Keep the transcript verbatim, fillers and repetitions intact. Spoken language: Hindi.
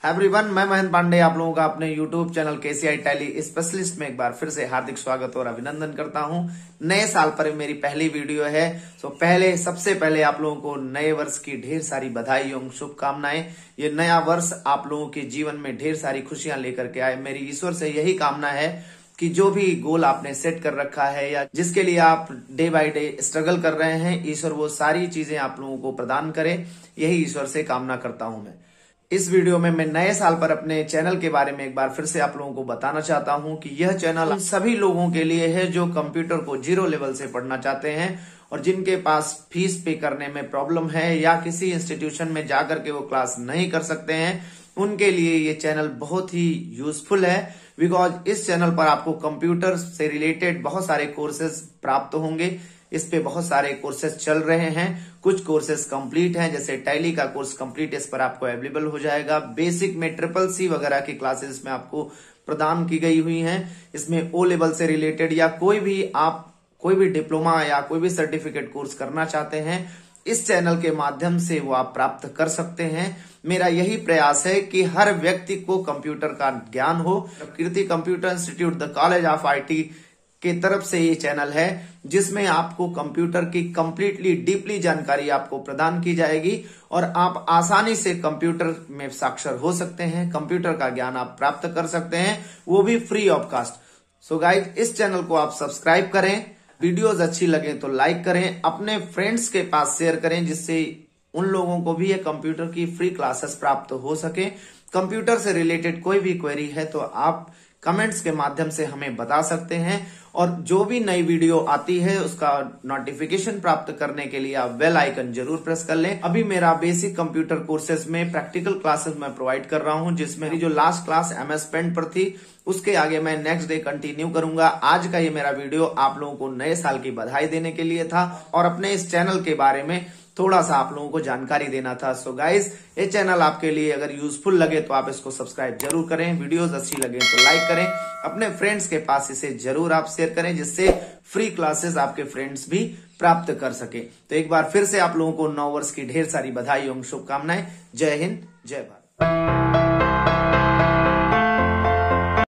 एवरीवन, मैं महेंद्र पांडे आप लोगों का अपने YouTube channel KCI Tally specialist में एक बार फिर से हार्दिक स्वागत और अभिनंदन करता हूं। नए साल पर मेरी पहली वीडियो है, तो पहले सबसे पहले आप लोगों को नए वर्ष की ढेर सारी बधाई एवं शुभकामनाएं। ये नया वर्ष आप लोगों के जीवन में ढेर सारी खुशियां लेकर के आए। मेरी ईश्वर से यही कामना है कि जो भी गोल आपने सेट कर रखा है या जिसके लिए आप डे बाय डे स्ट्रगल कर रहे हैं, ईश्वर वो सारी चीजें आप लोगों को प्रदान करे, यही ईश्वर से कामना करता हूं मैं। इस वीडियो में मैं नए साल पर अपने चैनल के बारे में एक बार फिर से आप लोगों को बताना चाहता हूं कि यह चैनल उन सभी लोगों के लिए है जो कंप्यूटर को जीरो लेवल से पढ़ना चाहते हैं और जिनके पास फीस पे करने में प्रॉब्लम है या किसी इंस्टीट्यूशन में जाकर के वो क्लास नहीं कर सकते हैं। उनके लिए ये चैनल बहुत ही यूजफुल है, बिकॉज इस चैनल पर आपको कंप्यूटर से रिलेटेड बहुत सारे कोर्सेज प्राप्त होंगे। इस पे बहुत सारे कोर्सेज चल रहे हैं, कुछ कोर्सेज कंप्लीट हैं, जैसे टैली का कोर्स कंप्लीट इस पर आपको अवेलेबल हो जाएगा। बेसिक में ट्रिपल सी वगैरह की क्लासेस में आपको प्रदान की गई हुई हैं। इसमें ओ लेवल से रिलेटेड या कोई भी आप कोई भी डिप्लोमा या कोई भी सर्टिफिकेट कोर्स करना चाहते हैं, इस चैनल के माध्यम से वो आप प्राप्त कर सकते हैं। मेरा यही प्रयास है कि हर व्यक्ति को कंप्यूटर का ज्ञान हो। Kirti computer institute the college of IT के तरफ से ये चैनल है जिसमें आपको कंप्यूटर की कंप्लीटली डीपली जानकारी आपको प्रदान की जाएगी और आप आसानी से कंप्यूटर में साक्षर हो सकते हैं, कंप्यूटर का ज्ञान आप प्राप्त कर सकते हैं, वो भी free of cost. So guys, इस चैनल को आप सब्सक्राइब करें, वीडियोज अच्छी लगे तो लाइक करें, अपने फ्रेंड्स के पास शेयर करें जिससे उन लोगों को भी ये कंप्यूटर की फ्री क्लासेस प्राप्त हो सके। कंप्यूटर से रिलेटेड कोई भी क्वेरी है तो आप कमेंट्स के माध्यम से हमें बता सकते हैं और जो भी नई वीडियो आती है उसका नोटिफिकेशन प्राप्त करने के लिए आप बेल आइकन जरूर प्रेस कर लें। अभी मेरा बेसिक कंप्यूटर कोर्सेज में प्रैक्टिकल क्लासेस मैं प्रोवाइड कर रहा हूं, जिसमें जो लास्ट क्लास एमएस पेंट पर थी उसके आगे मैं नेक्स्ट डे कंटिन्यू करूंगा। आज का ये मेरा वीडियो आप लोगों को नए साल की बधाई देने के लिए था और अपने इस चैनल के बारे में थोड़ा सा आप लोगों को जानकारी देना था। सो गाइज, ये चैनल आपके लिए अगर यूजफुल लगे तो आप इसको सब्सक्राइब जरूर करें, वीडियोस अच्छी लगे तो लाइक करें, अपने फ्रेंड्स के पास इसे जरूर आप शेयर करें जिससे फ्री क्लासेस आपके फ्रेंड्स भी प्राप्त कर सके। तो एक बार फिर से आप लोगों को नौ वर्ष की ढेर सारी बधाई एवं शुभकामनाएं। जय हिंद, जय भारत।